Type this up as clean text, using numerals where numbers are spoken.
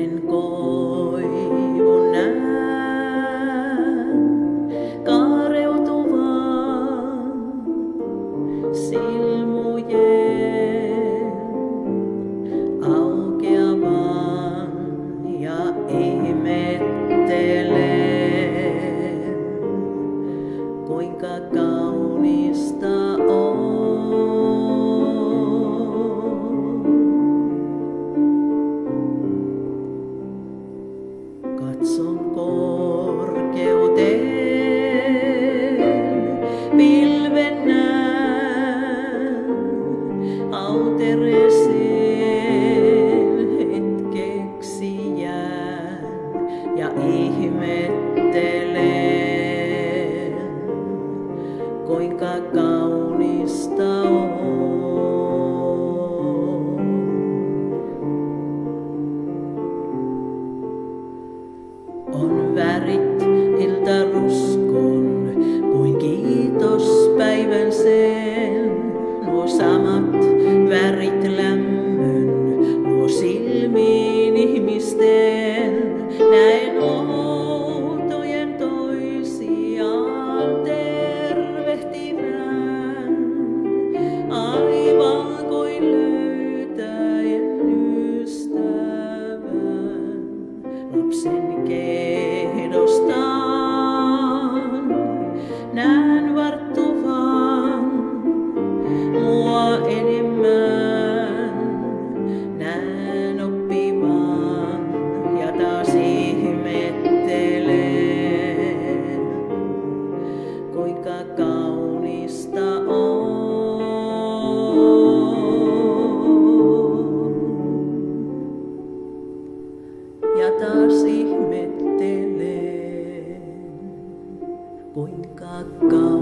pienen koivun näen kaareutuvan silmujen aukeavan ja ihmettelen, kuinka kaunista on. Katson korkeuteen, pilven näen, autereseen hetkeksi jään ja ihmettelen, kuinka kaunista on. On värit iltaruskon, kuin kiitos päivän sen. Nuo samat värit lämmön, luo silmiin ihmisten. Näen outojen toisiaan tervehtivän, aivan kuin löytäen ystävän. Lapsen kehdostaan näen varttuvan mua enemmän, näen oppivan ja taas ihmettelen, kuinka kaunista on. Ja taas ihmettelen, kuinka kaunista.